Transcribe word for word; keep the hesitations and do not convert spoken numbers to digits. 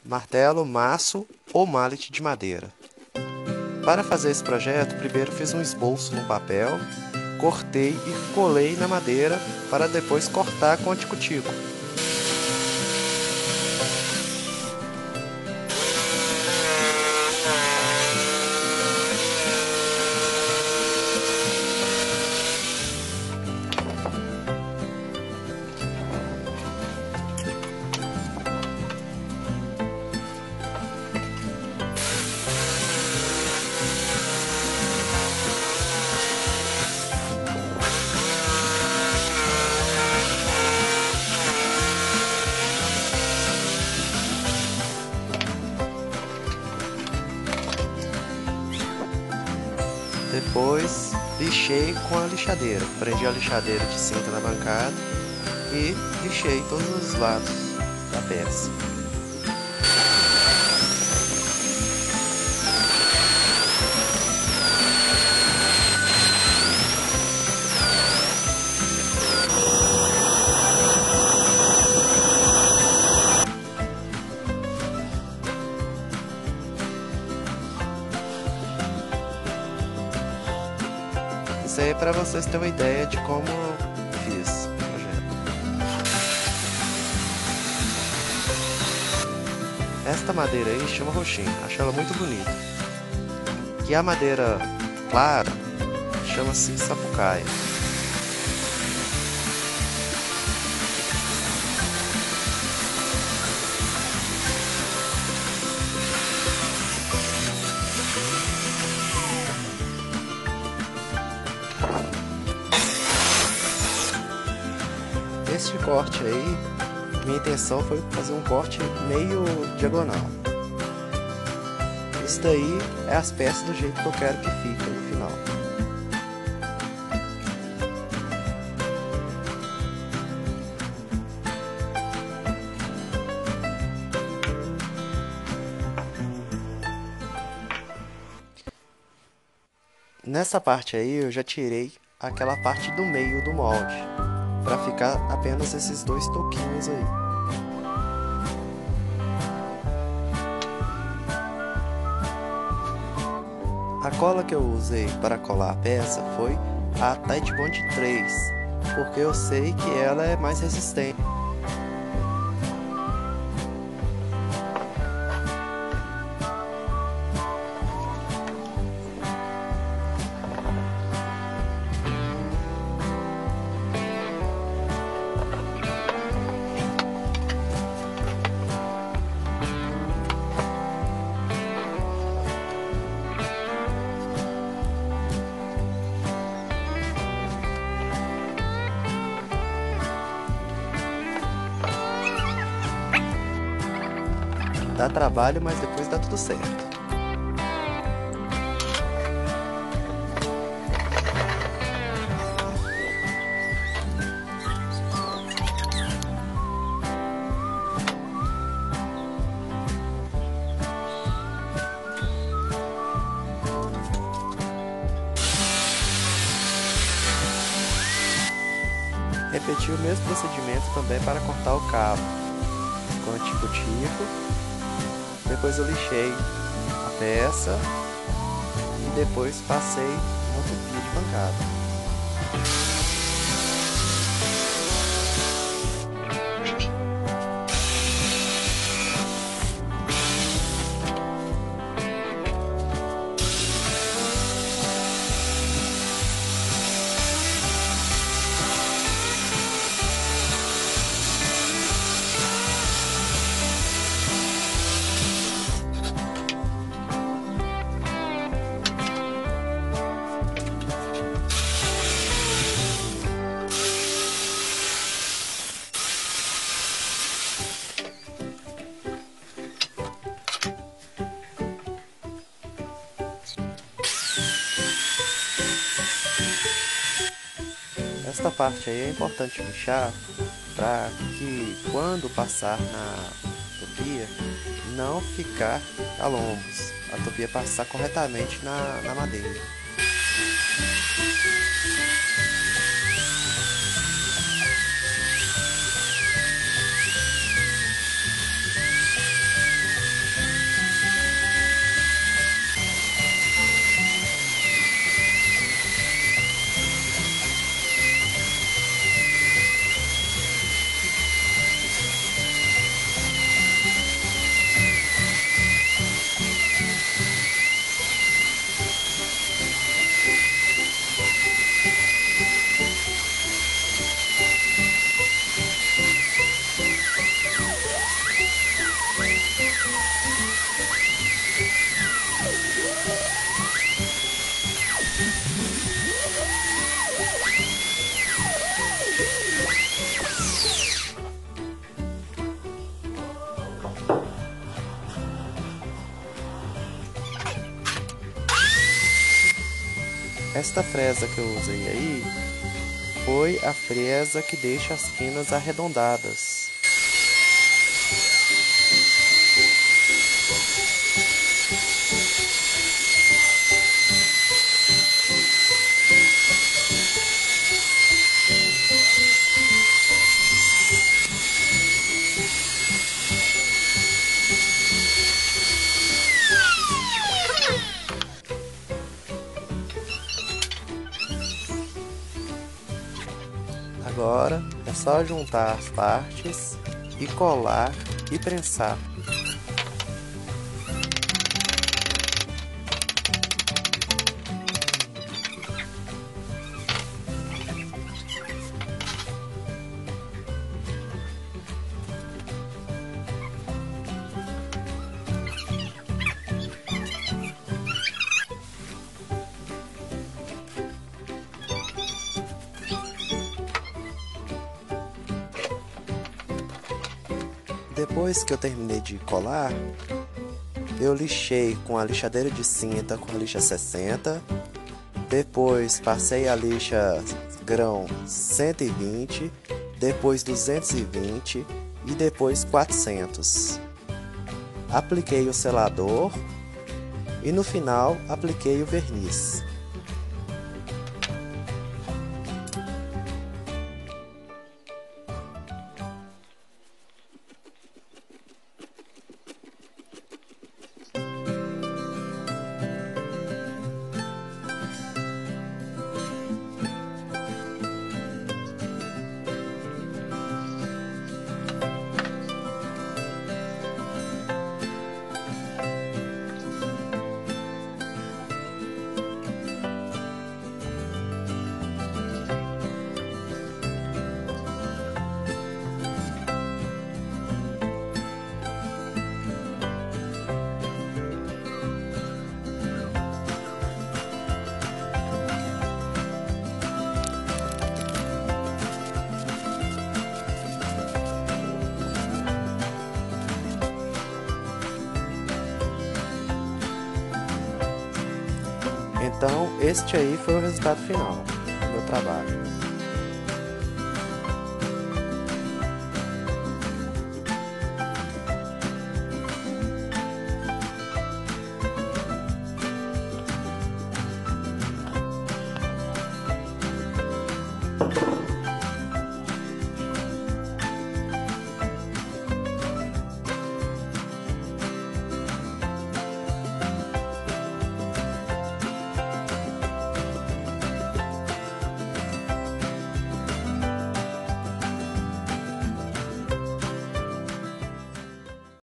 martelo, maço ou mallet de madeira. Para fazer esse projeto, primeiro fiz um esboço no papel, cortei e colei na madeira para depois cortar com a tico-tico. Depois lixei com a lixadeira, prendi a lixadeira de cinta na bancada e lixei todos os lados da peça. Isso aí é para vocês terem uma ideia de como fiz o projeto. Esta madeira aí chama roxinho, acho ela muito bonita. E a madeira clara chama-se sapucaia. Este corte aí, minha intenção foi fazer um corte meio diagonal. Isso daí é as peças do jeito que eu quero que fique no final. Nessa parte aí eu já tirei aquela parte do meio do molde, para ficar apenas esses dois toquinhos aí. A cola que eu usei para colar a peça foi a Titebond três, porque eu sei que ela é mais resistente. Dá trabalho, mas depois dá tudo certo. Repeti o mesmo procedimento também para cortar o cabo, com o tico-tico. Depois eu lixei a peça e depois passei uma tupia de bancada. Esta parte aí é importante lixar para que quando passar na tupia não ficar a lombos, a tupia passar corretamente na, na madeira. Esta fresa que eu usei aí foi a fresa que deixa as quinas arredondadas. Agora é só juntar as partes e colar e prensar. Depois que eu terminei de colar, eu lixei com a lixadeira de cinta com a lixa sessenta. Depois passei a lixa grão cento e vinte, depois duzentos e vinte e depois quatrocentos. Apliquei o selador e no final apliquei o verniz. Então, este aí foi o resultado final do meu trabalho.